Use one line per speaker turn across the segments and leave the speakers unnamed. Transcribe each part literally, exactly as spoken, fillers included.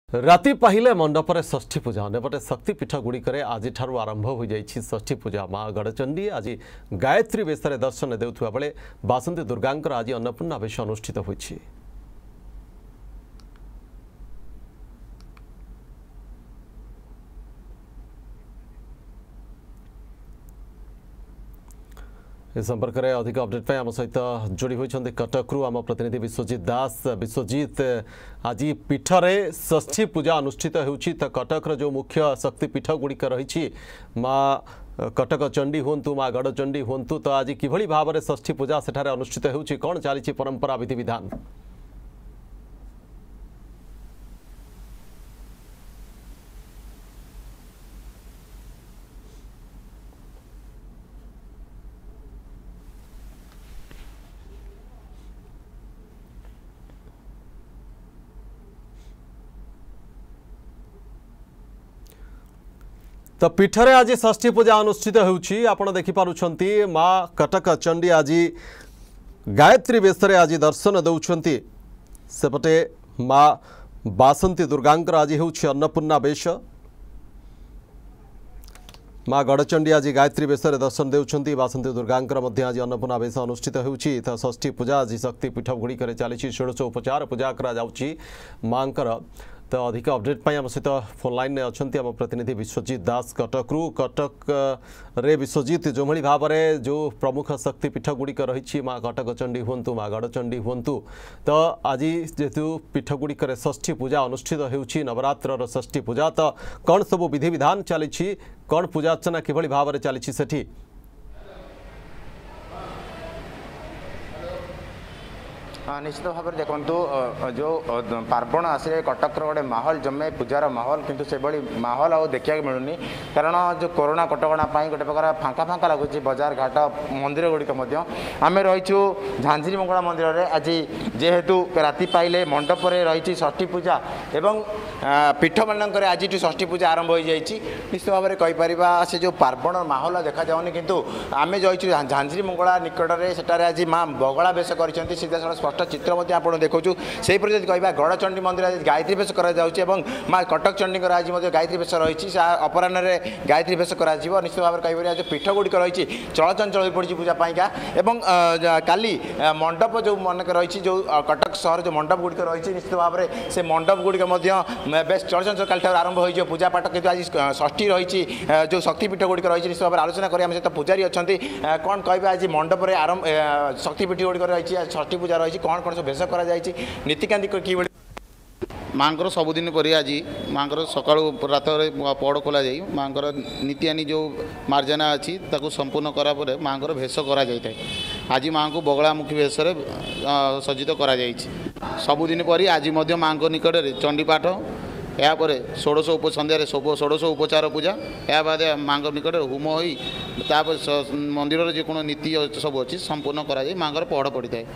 राति पाहिले मंडपर षष्ठी पूजा अंपटे शक्तिपीठ गुड़िक आज आरंभ हो जाइए षष्ठी पूजा माँ गड़चंडी आज गायत्री बेश दर्शन देउथुवा बेले बासंती दुर्गांकर आज अन्नपूर्णा बेश अनुष्ठित होइछि। इस संपर्क में अधिक अपडेट आम सहित जोड़ी होती कटकू आम प्रतिनिधि विश्वजीत दास। विश्वजीत, आज पीठरे षष्ठी पूजा अनुष्ठित होउछि तो कटकर जो मुख्य शक्तिपीठ गुड़िक रही माँ कटक चंडी हूँ माँ गड़चंडी हूँ तो आज किभली भाव में षष्ठी पूजा सेठारे अनुष्ठित होउछि, कौन चली परंपरा विधि विधान? तो पीठरे आज षष्ठी पूजा अनुष्ठित होउछि। आपण देखि पारुछंती माँ कटक चंडी आज गायत्री बेश आज दर्शन दौरान सेपटे माँ बासंती दुर्गांकर आज होउछि अन्नपूर्णा बेश। माँ गड़चंडी आज गायत्री बेश दर्शन देउछंती, बासंती दुर्गांकर मध्य आज अन्नपूर्णा बेश अनुष्ठित होउछि। तो षष्ठी पूजा आज शक्तिपीठ गुड़िक चली षोड़श उपचार पूजा करा जाउछि मांकर। तो अधिक अपडेट आम सहित फोन लाइन में अच्छा आम प्रतिनिधि विश्वजीत दास कटकरू। कटक रे विश्वजीत, जो भाई भाव में जो प्रमुख शक्तिपीठ गुड़िक रही माँ कटक चंडी हूँ माँ गड़चंडी हूँ तो आज जेहेतु पीठ गुड़िक षष्ठी पूजा अनुष्ठित होउछि नवरात्र षष्ठी पूजा, तो कौन सब विधि विधान चली कौन पूजा अर्चना किभली भाव में चली सेठी?
निश्चित भाव में देखु जो पार्वण आसे कटक गोटे माहौल जमे पूजार माहौल किंतु से बड़ी माहौल आ देखा मिलूनी कारण जो कोरोना कटकणा गोटे प्रकार फांका फांका लगुच बजार घाट मंदिर गुड़िक आम रहीचु झांझरी मंगला मंदिर में। आज जेहेतु राति पाइले मंडप रही षष्ठी पूजा एवं पीठ मानक आज षष्ठी पूजा आरंभ हो जाए। निश्चित भाव में कहीपर से जो पार्वण माहौल देखा जाऊनी किंतु आम जाइए झांझरी मंगला निकट में सेठारे आज माँ बगला बेश कर सीधा स्पष्ट चित्र आप देखु से कह गड़चंडी मंदिर आज गायत्री बेश कर माँ कटक चंडी आज गायत्री बेश रही अपराह गायत्री बेश कर निश्चित भाव में कहीपर आज पीठ गुड़िक रही चलचंचल हो पड़ी पूजा पाइका एवं काली मंडप जो मनक रही जो कटक सहर जो मंडप गुड़िक रही निश्चित भाव में से मंडप गुड़िक बेस चलचंचल काली आरंभ हो पूजा पाठ किंतु आज षष्ठी रही जो शक्तिपीठ गुड़िक रही निश्चित भाव में आलोचना करें सहित पूजारी अच्छा कौन कह आज मंडप आरंभ शक्तिपीठ गुड़िक रही षष्ठी पूजा रही कौन कौन सब भेष कर नीतिकांति कि
माँ सबुदिन पर आज माँ सका रात पड़ खोल जा माँ नीतिआनी जो मार्जना अच्छी संपूर्ण करापर माँ भेष कर आज माँ को बगलामुखी भेष सज्जित कर सबुदिन पर आज माँ निकट में चंडीपाठ यापर षोड़श उप संध्यार षोड़श उपचार पूजा या बाद माँ निकट होम हो मंदिर जो नीति सब अच्छी संपूर्ण कर माँ पहड़ पड़ी था।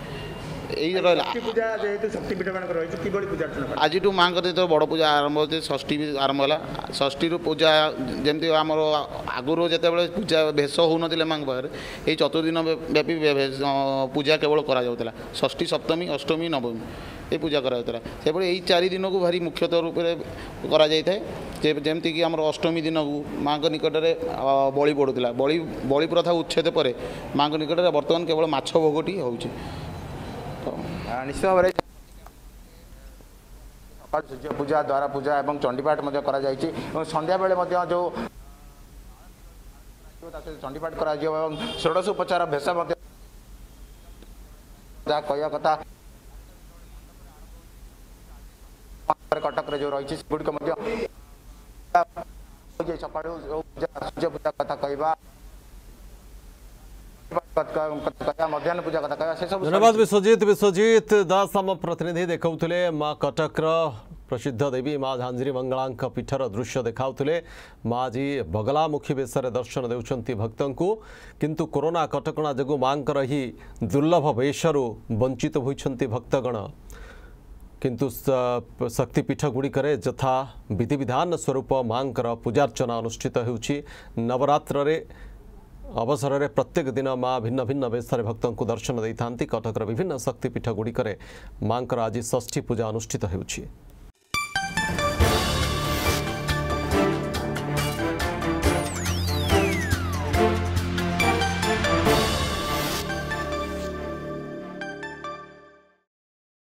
आज माँ जो बड़ पूजा आरंभ होती षष्ठी भी आरंभ है षष्ठी पूजा जमी आम आगुरी जो पूजा भेष हो माँ पाखे ये चतुर्दिन व्यापी पूजा केवल करा षष्ठी सप्तमी अष्टमी नवमी ये पूजा कराला से यही चार दिन को भारी मुख्यतः रूप से कराए जमीक आम अष्टमी दिन को माँ निकट में बलि पड़ूला बलि बलि प्रथा उच्छेद पर माँ निकट में बर्तमान केवल माछ भोगटी हो
निश्चित भाव में सूर्य पूजा द्वारा पूजा और चंडीपाठ कर संध्या बेले जो चंडीपाठ कर षोड़श उपचार भेष कह कथा कटक जो रही गुड़िक सका सूर्य पूजा कथा कहवा मध्याह्न पूजा कथा कह।
धन्यवाद विश्वजीत। विश्वजीत दास आम प्रतिनिधि देखुले माँ कटकर प्रसिद्ध देवी माँ झांझरी मंगला पीठर दृश्य देखाउले। माँ जी बगलामुखी बेश दर्शन देउछंती भक्तों को किंतु कोरोना कटकणा जो माँ ही दुर्लभ बेशरू वंचित होइछंती भक्तगण किंतु शक्तिपीठ गुड़िक यथा विधि विधान स्वरूप माँ पूजार्चना अनुष्ठित होउछि। नवरात्र रे अवसर में प्रत्येक दिन माँ भिन्न भिन्न बेश भक्तों को दर्शन देता कटकर विभिन्न शक्तिपीठ गुड़िक माँ आज षष्ठी पूजा अनुष्ठित होउछि।